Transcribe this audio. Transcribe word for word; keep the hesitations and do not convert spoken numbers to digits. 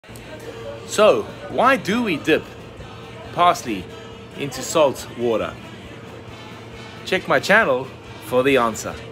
So, why do we dip parsley into salt water? Check my channel for the answer.